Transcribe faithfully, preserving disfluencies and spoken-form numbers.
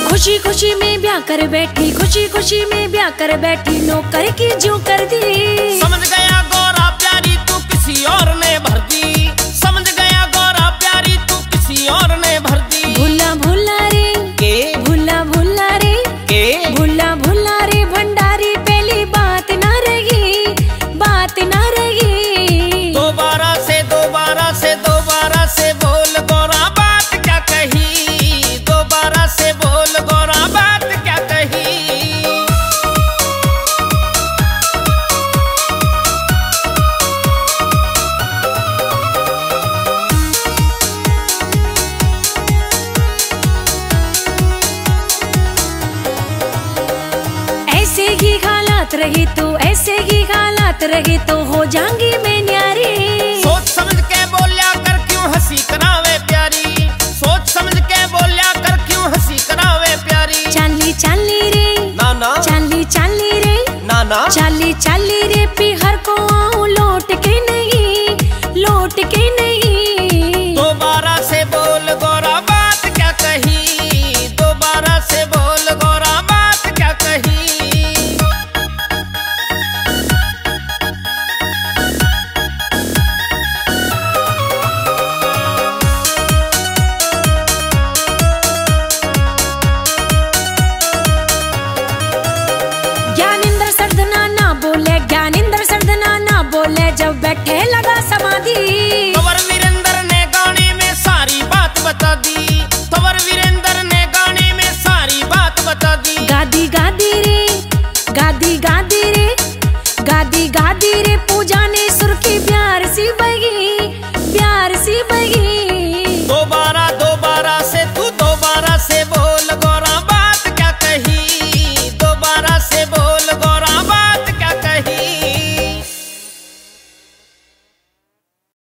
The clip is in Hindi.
खुशी खुशी में ब्याह कर बैठी, खुशी खुशी में ब्याह कर बैठी, नौकर की जो कर दी। समझ गया गौरा प्यारी तू किसी और ने भर दी, समझ गया गौरा प्यारी तू किसी और ने भर दी। भुला भुला रे के भुला भुला रे के भुला भुला रे भंडारी, पहली बात ना रही, बात ना रही। दोबारा से दोबारा से दोबारा से बोल गौरा बात क्या कही, दोबारा से बोल गौरा बात क्या कही। ऐसे ही हालात रही तो, ऐसे ही हालात रही तो हो जाऊंगी मैं न्यारी। सोच समझ के बोलिया कर क्यों हंसी करावे प्यारी, सोच समझ के बोलिया कर क्यों हंसी करावे प्यारी। चाली चाली रे ना ना चाली चाली रे ना ना चाली चाली रे पिहर को आऊं लौट के नहीं, लौट के नहीं। दोबारा से बोल गौरा बात क्या कही, दोबारा से बोल गौरा बात क्या कही। ज्ञानेंद्र सरदना ना बोले, ज्ञानेंद्र सरदना ना बोले, जब